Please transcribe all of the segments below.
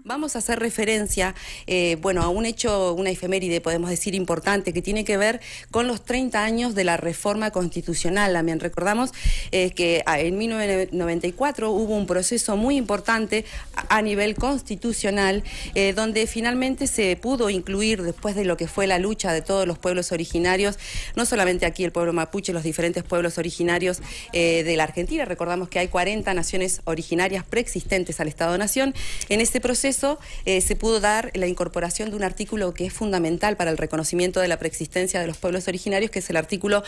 vamos a hacer referencia, bueno, a un hecho, una efeméride, podemos decir, importante, que tiene que ver con los 30 años de la reforma constitucional. También recordamos que en 1994 hubo un proceso muy importante a nivel constitucional, donde finalmente se pudo incluir, después de lo que fue la lucha de todos los pueblos originarios, no solamente aquí el pueblo mapuche, los diferentes pueblos originarios de la Argentina. Recordamos que hay 40 naciones originarias preexistentes al Estado-Nación. En este proceso se pudo dar la incorporación de un artículo que es fundamental para el reconocimiento de la preexistencia de los pueblos originarios, que es el artículo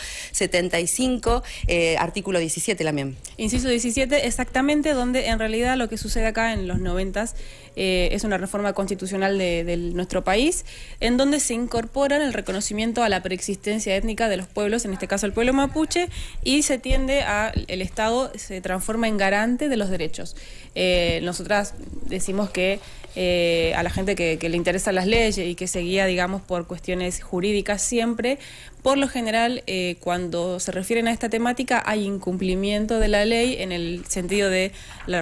75, artículo 17 también. Inciso 17, exactamente, donde en realidad lo que sucede acá en los 90s es una reforma constitucional de nuestro país, en donde se incorporan el reconocimiento a la preexistencia étnica de los pueblos, en este caso el pueblo mapuche, y se tiende a, el Estado se transforma en garante de los derechos. Nosotras decimos que a la gente que le interesan las leyes y que se guía, digamos, por cuestiones jurídicas siempre, por lo general, cuando se refieren a esta temática, hay incumplimiento de la ley en el sentido de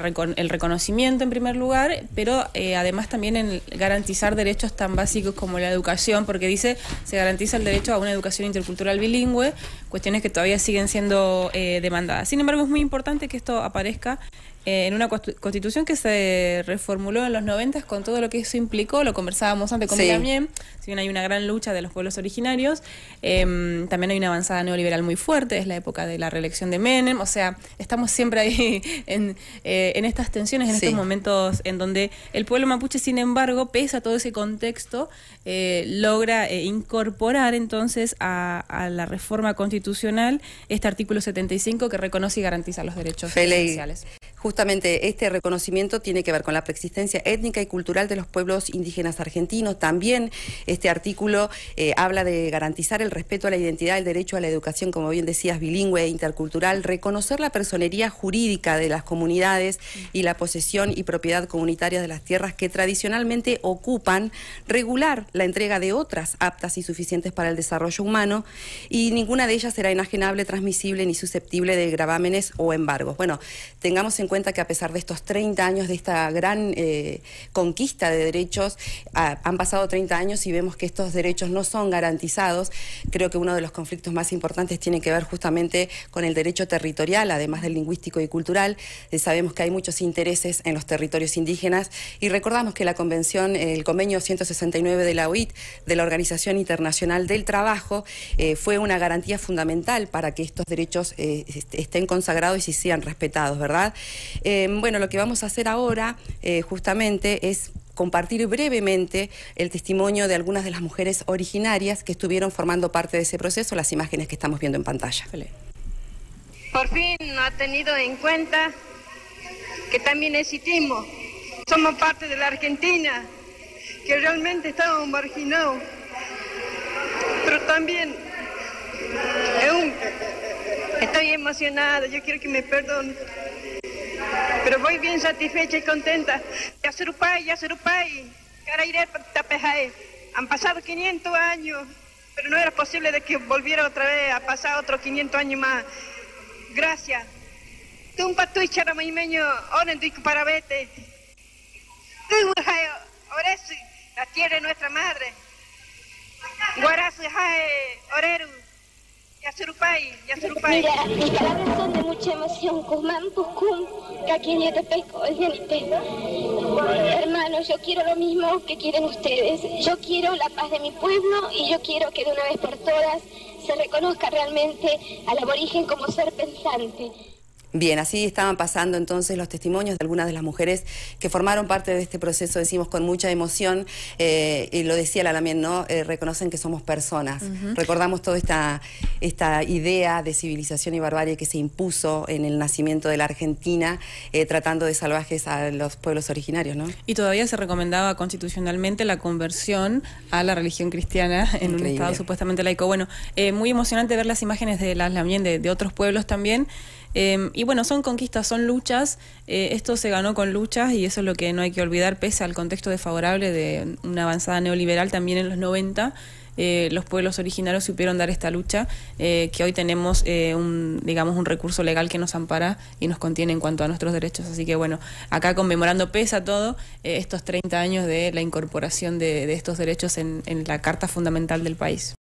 el reconocimiento en primer lugar, pero además también en garantizar derechos tan básicos como la educación, porque dice, se garantiza el derecho a una educación intercultural bilingüe, cuestiones que todavía siguen siendo demandadas. Sin embargo, es muy importante que esto aparezca en una constitución que se reformuló en los 90 con todo lo que eso implicó. Lo conversábamos antes con También, si bien hay una gran lucha de los pueblos originarios, también hay una avanzada neoliberal muy fuerte, es la época de la reelección de Menem, o sea, estamos siempre ahí en estas tensiones, en estos momentos en donde el pueblo mapuche, sin embargo, pese a todo ese contexto, logra incorporar entonces a la reforma constitucional este artículo 75 que reconoce y garantiza los derechos esenciales. Justamente este reconocimiento tiene que ver con la preexistencia étnica y cultural de los pueblos indígenas argentinos. También este artículo habla de garantizar el respeto a la identidad, el derecho a la educación, como bien decías, bilingüe e intercultural, reconocer la personería jurídica de las comunidades y la posesión y propiedad comunitaria de las tierras que tradicionalmente ocupan, regular la entrega de otras aptas y suficientes para el desarrollo humano, y ninguna de ellas será enajenable, transmisible ni susceptible de gravámenes o embargos. Bueno, tengamos en cuenta que a pesar de estos 30 años de esta gran conquista de derechos, han pasado 30 años y vemos que estos derechos no son garantizados. Creo que uno de los conflictos más importantes tiene que ver justamente con el derecho territorial, además del lingüístico y cultural. Sabemos que hay muchos intereses en los territorios indígenas y recordamos que la convención, el convenio 169 de la OIT, de la Organización Internacional del Trabajo, fue una garantía fundamental para que estos derechos estén consagrados y sean respetados, ¿verdad? Bueno, lo que vamos a hacer ahora justamente es compartir brevemente el testimonio de algunas de las mujeres originarias que estuvieron formando parte de ese proceso, las imágenes que estamos viendo en pantalla. Por fin ha tenido en cuenta que también existimos, somos parte de la Argentina, que realmente estábamos marginados, pero también estoy emocionada, yo quiero que me perdonen. Pero voy bien satisfecha y contenta. Yasurupay, Carairé, Tapejae. Han pasado 500 años, pero no era posible de que volviera otra vez a pasar otros 500 años más. Gracias. Tumpa tu charamaimeño, onen tu parabete. Oresi, la tierra de nuestra madre. Guarasu, Oreru. Mira, mis palabras son de mucha emoción. Cusmán, Puscum, Caquiñete, Pesco, hermanos, yo quiero lo mismo que quieren ustedes. Yo quiero la paz de mi pueblo y yo quiero que de una vez por todas se reconozca realmente al aborigen como ser pensante. Bien, así estaban pasando entonces los testimonios de algunas de las mujeres que formaron parte de este proceso, decimos con mucha emoción, y lo decía la también, ¿no? Reconocen que somos personas. Recordamos toda esta idea de civilización y barbarie que se impuso en el nacimiento de la Argentina, tratando de salvajes a los pueblos originarios, ¿no? Y todavía se recomendaba constitucionalmente la conversión a la religión cristiana en un estado supuestamente laico. Bueno, muy emocionante ver las imágenes de las Lamien de otros pueblos también. Y bueno, son conquistas, son luchas, esto se ganó con luchas y eso es lo que no hay que olvidar, pese al contexto desfavorable de una avanzada neoliberal también en los 90. Los pueblos originarios supieron dar esta lucha, que hoy tenemos digamos un recurso legal que nos ampara y nos contiene en cuanto a nuestros derechos. Así que bueno, acá conmemorando pese a todo estos 30 años de la incorporación de estos derechos en la Carta Fundamental del país.